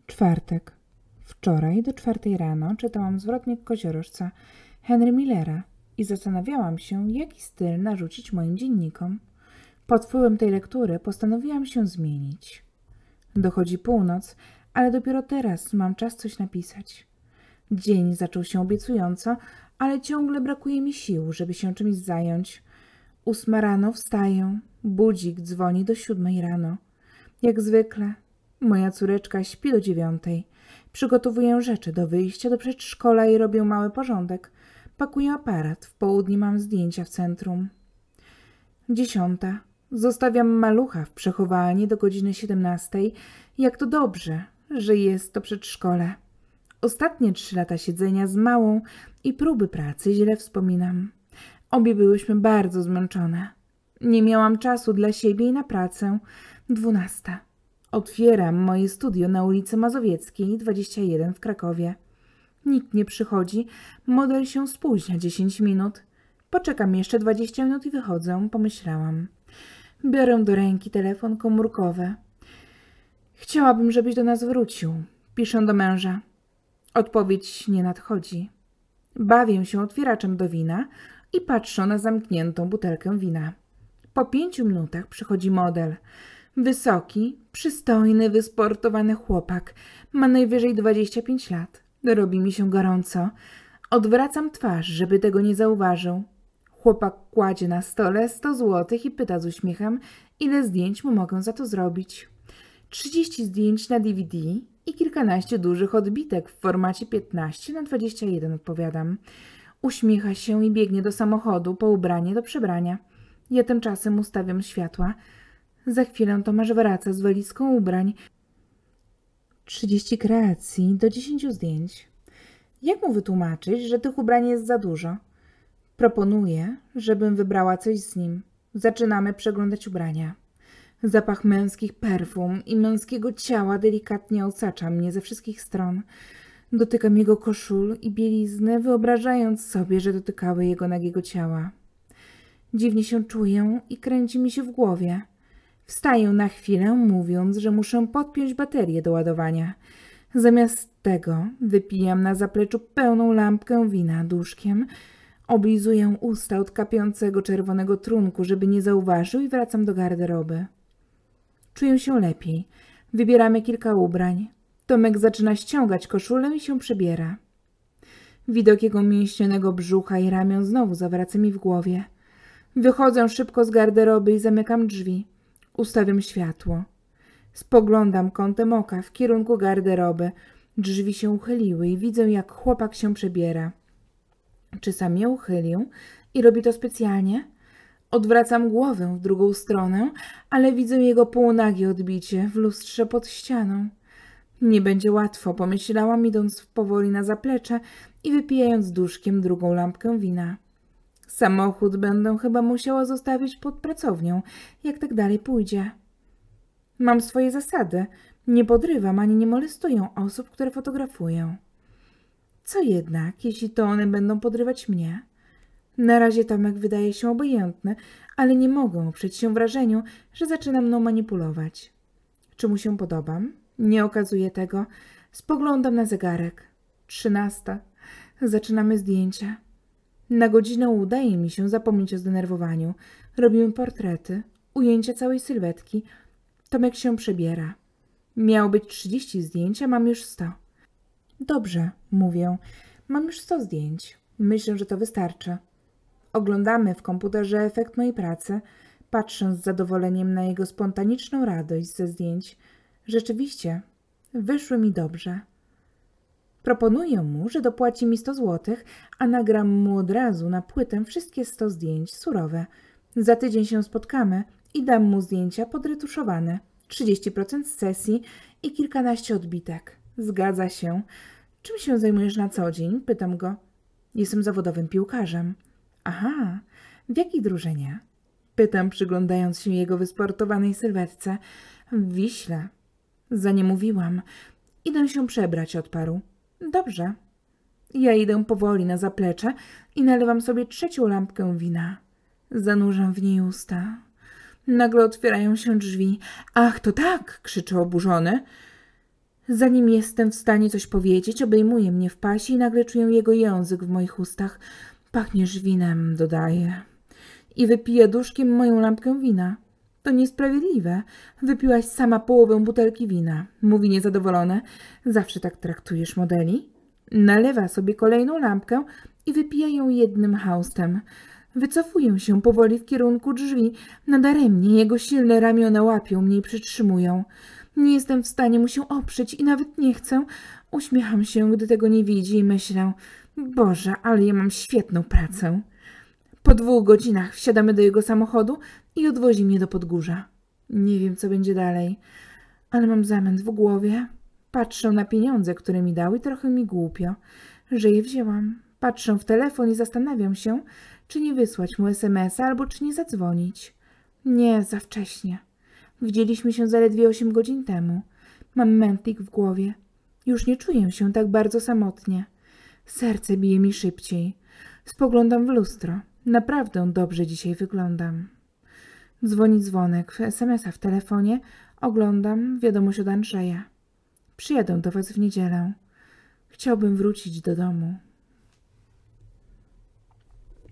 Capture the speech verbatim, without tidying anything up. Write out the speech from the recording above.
Czwartek. Wczoraj do czwartej rano czytałam zwrotnik koziorożca Henry Millera i zastanawiałam się, jaki styl narzucić moim dziennikom. Pod wpływem tej lektury postanowiłam się zmienić. Dochodzi północ, ale dopiero teraz mam czas coś napisać. Dzień zaczął się obiecująco, ale ciągle brakuje mi sił, żeby się czymś zająć. Ósma rano wstaję, budzik dzwoni do siódmej rano. Jak zwykle. Moja córeczka śpi do dziewiątej. Przygotowuję rzeczy do wyjścia do przedszkola i robię mały porządek. Pakuję aparat. W południe mam zdjęcia w centrum. Dziesiąta. Zostawiam malucha w przechowalni do godziny siedemnastej. Jak to dobrze, że jest to przedszkole. Ostatnie trzy lata siedzenia z małą i próby pracy źle wspominam. Obie byłyśmy bardzo zmęczone. Nie miałam czasu dla siebie i na pracę. Dwunasta. Otwieram moje studio na ulicy Mazowieckiej, dwadzieścia jeden w Krakowie. Nikt nie przychodzi, model się spóźnia dziesięć minut. Poczekam jeszcze dwadzieścia minut i wychodzę, pomyślałam. Biorę do ręki telefon komórkowy. Chciałabym, żebyś do nas wrócił. Piszę do męża. Odpowiedź nie nadchodzi. Bawię się otwieraczem do wina i patrzę na zamkniętą butelkę wina. Po pięciu minutach przychodzi model. Wysoki, przystojny, wysportowany chłopak. Ma najwyżej dwadzieścia pięć lat. Robi mi się gorąco. Odwracam twarz, żeby tego nie zauważył. Chłopak kładzie na stole sto złotych i pyta z uśmiechem, ile zdjęć mu mogę za to zrobić. Trzydzieści zdjęć na D V D i kilkanaście dużych odbitek w formacie piętnaście na dwadzieścia jeden, odpowiadam. Uśmiecha się i biegnie do samochodu po ubranie do przebrania. Ja tymczasem ustawiam światła. Za chwilę Tomasz wraca z walizką ubrań. Trzydzieści kreacji do dziesięciu zdjęć. Jak mu wytłumaczyć, że tych ubrań jest za dużo? Proponuję, żebym wybrała coś z nim. Zaczynamy przeglądać ubrania. Zapach męskich perfum i męskiego ciała delikatnie osacza mnie ze wszystkich stron. Dotykam jego koszul i bielizny, wyobrażając sobie, że dotykały jego nagiego ciała. Dziwnie się czuję i kręci mi się w głowie. Wstaję na chwilę, mówiąc, że muszę podpiąć baterię do ładowania. Zamiast tego wypijam na zapleczu pełną lampkę wina duszkiem, oblizuję usta od kapiącego czerwonego trunku, żeby nie zauważył, i wracam do garderoby. Czuję się lepiej. Wybieramy kilka ubrań. Tomek zaczyna ściągać koszulę i się przebiera. Widok jego mięśnionego brzucha i ramion znowu zawraca mi w głowie. Wychodzę szybko z garderoby i zamykam drzwi. Ustawiam światło. Spoglądam kątem oka w kierunku garderoby. Drzwi się uchyliły i widzę, jak chłopak się przebiera. Czy sam je uchylił i robi to specjalnie? Odwracam głowę w drugą stronę, ale widzę jego półnagie odbicie w lustrze pod ścianą. Nie będzie łatwo, pomyślałam, idąc powoli na zaplecze i wypijając duszkiem drugą lampkę wina. Samochód będę chyba musiała zostawić pod pracownią, jak tak dalej pójdzie. Mam swoje zasady. Nie podrywam ani nie molestuję osób, które fotografuję. Co jednak, jeśli to one będą podrywać mnie? Na razie Tomek wydaje się obojętny, ale nie mogę oprzeć się wrażeniu, że zaczyna mną manipulować. Czy mu się podobam? Nie okazuję tego. Spoglądam na zegarek. Trzynasta. Zaczynamy zdjęcia. Na godzinę udaje mi się zapomnieć o zdenerwowaniu. Robimy portrety, ujęcia całej sylwetki. Tomek się przebiera. Miało być trzydzieści zdjęć, a mam już sto. Dobrze, mówię. Mam już sto zdjęć. Myślę, że to wystarczy. Oglądamy w komputerze efekt mojej pracy, patrzę z zadowoleniem na jego spontaniczną radość ze zdjęć. Rzeczywiście, wyszły mi dobrze. Proponuję mu, że dopłaci mi sto złotych, a nagram mu od razu na płytę wszystkie sto zdjęć surowe. Za tydzień się spotkamy i dam mu zdjęcia podretuszowane, trzydzieści procent z sesji i kilkanaście odbitek. Zgadza się. Czym się zajmujesz na co dzień? Pytam go. Jestem zawodowym piłkarzem. Aha, w jakiej drużynie? Pytam, przyglądając się jego wysportowanej sylwetce. W Wiśle. Za nie mówiłam. Idę się przebrać, odparł. Dobrze. Ja idę powoli na zaplecze i nalewam sobie trzecią lampkę wina. Zanurzam w niej usta. Nagle otwierają się drzwi. Ach, to tak! Krzyczy oburzony. Zanim jestem w stanie coś powiedzieć, obejmuje mnie w pasie i nagle czuję jego język w moich ustach. Pachniesz winem, dodaje. I wypija duszkiem moją lampkę wina. To niesprawiedliwe. Wypiłaś sama połowę butelki wina. Mówi niezadowolone. Zawsze tak traktujesz modeli? Nalewa sobie kolejną lampkę i wypija ją jednym haustem. Wycofuję się powoli w kierunku drzwi. Nadaremnie jego silne ramiona łapią mnie i przytrzymują. Nie jestem w stanie mu się oprzeć i nawet nie chcę. Uśmiecham się, gdy tego nie widzi i myślę, Boże, ale ja mam świetną pracę. Po dwóch godzinach wsiadamy do jego samochodu i odwozi mnie do Podgórza. Nie wiem, co będzie dalej, ale mam zamęt w głowie. Patrzę na pieniądze, które mi dał i trochę mi głupio, że je wzięłam. Patrzę w telefon i zastanawiam się, czy nie wysłać mu es em es a albo czy nie zadzwonić. Nie, za wcześnie. Widzieliśmy się zaledwie osiem godzin temu. Mam mętlik w głowie. Już nie czuję się tak bardzo samotnie. Serce bije mi szybciej. Spoglądam w lustro. Naprawdę dobrze dzisiaj wyglądam. Dzwoni dzwonek, es em es a w telefonie. Oglądam wiadomość od Andrzeja. Przyjadę do was w niedzielę. Chciałbym wrócić do domu.